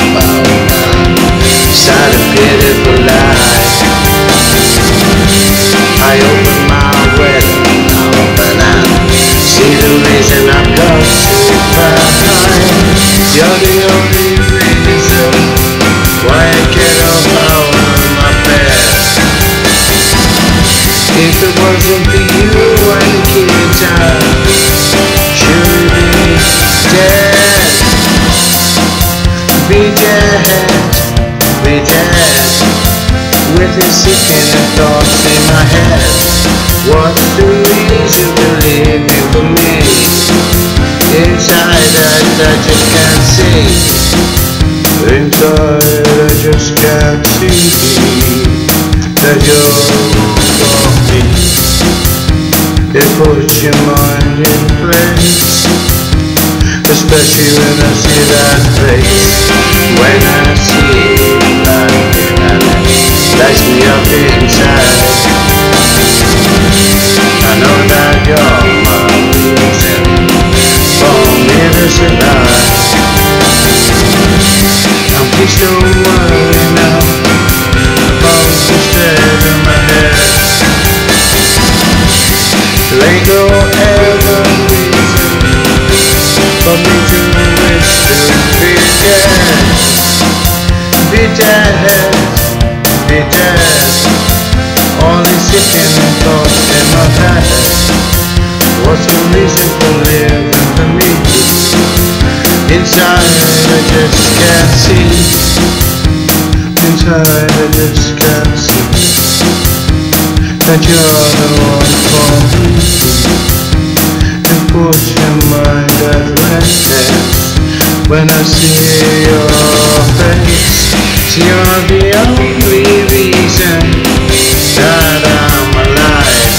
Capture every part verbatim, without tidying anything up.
about now. Sad and pitiful life. I open my wedding mouth and I see the reason I've got to find. You're the only reason why I get up out of my bed. If it wasn't for you and the kids, I'd surely be dead. Be dead, be dead. With the sickening thoughts in my head. What's the reason to leave you for me? Inside that I just can't see. Inside I just can't see that you're for me. It puts your mind in place, especially when I see that face. When I see it laughing at it, lights me up inside. I know that you're my reason for me to survive. And please don't worry now about the state of my head. There ain't no ever reason for me to wish to be dead. Be dead, be dead. All these sickening thoughts in my head. What's the reason for living for me? Inside I just can't see. Inside I just can't see that you're the one for me. And put your mind at rest when I see your face. You're the only reason that I'm alive.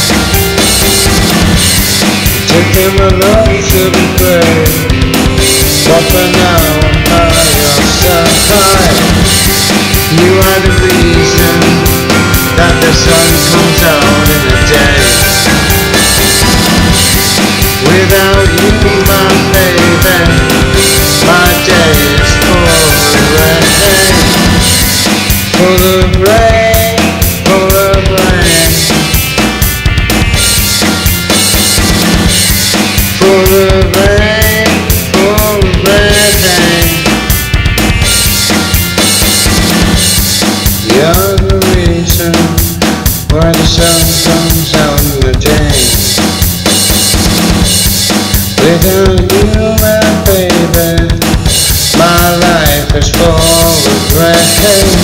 Taking my love to be brave, but for now I'm by your side. You are the reason that the sun comes out in the day. Without you, my baby, my day is full of rain. Full of rain, full of rain. Full of rain, full of rain. You're the reason why the sun comes out in the day. Without you, my baby, my life is full of rain.